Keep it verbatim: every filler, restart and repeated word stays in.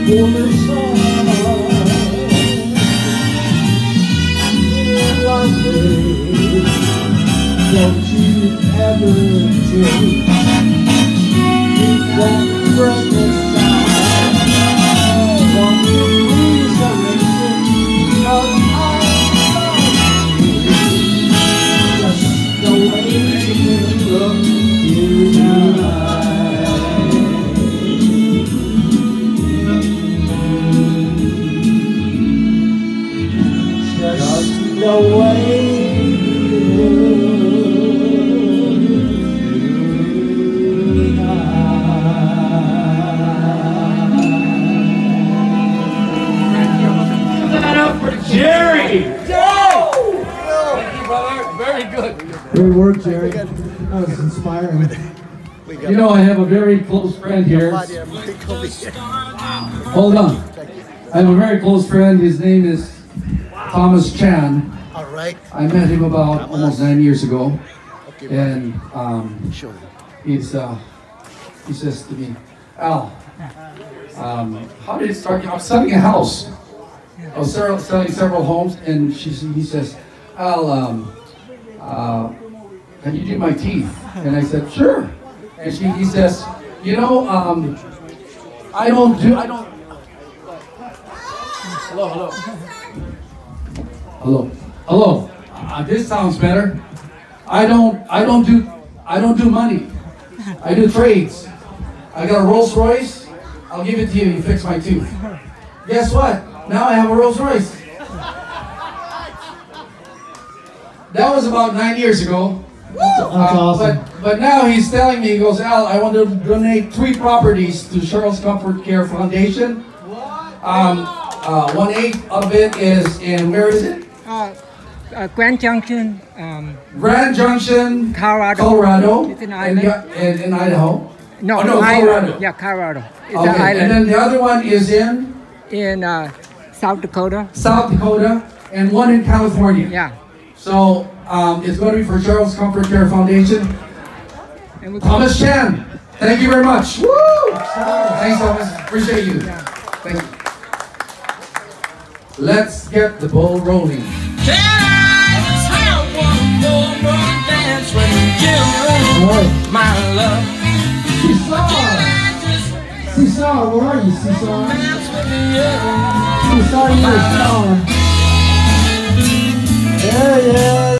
woman song. One day, don't you ever take that breathless sound. One reason of I love you, just the way you look you tonight. Just the way you look tonight. Jerry! Whoa! Thank you, brother. Very good. Great work, Jerry. That was inspiring. You know, I have a very close friend here. Hold on. I have a very close friend. His name is Thomas Chan. All right. I met him about almost nine years ago. And um, he's, uh, he says to me, Al, um, how did it start? I was selling a house. I was selling several homes, and she, he says, Al, um, uh, can you do my teeth? And I said, sure. And she, he says, you know, um, I don't do, I don't. Hello, hello. Hello, hello. Uh, this sounds better. I don't, I don't do, I don't do money. I do trades. I got a Rolls Royce. I'll give it to you. You fix my tooth. Guess what? Now I have a Rolls Royce. That was about nine years ago. That's, that's uh, awesome. But, but now he's telling me, he goes, Al, I want to donate three properties to Charles Comfort Care Foundation. Um, uh, one eighth of it is in, where is it? Uh, uh, Grand Junction, um, Grand Junction, Colorado. Colorado, It's an and, island. and in Idaho. No, oh, no, island. Colorado. Yeah, Colorado. It's Okay, an island. and then the other one is in in uh, South Dakota. South Dakota, and one in California. Yeah. So um, it's going to be for Charles Comfort Care Foundation. And we Thomas Chan, thank you very much. Woo! Thanks, Thomas. Appreciate you. Yeah. Thank you. Let's get the ball rolling. Can I just have one more more dance with you, my love? Seesaw! Can I just Seesaw, where are you, Seesaw? dance with you? Seesaw, you're a star. There he is.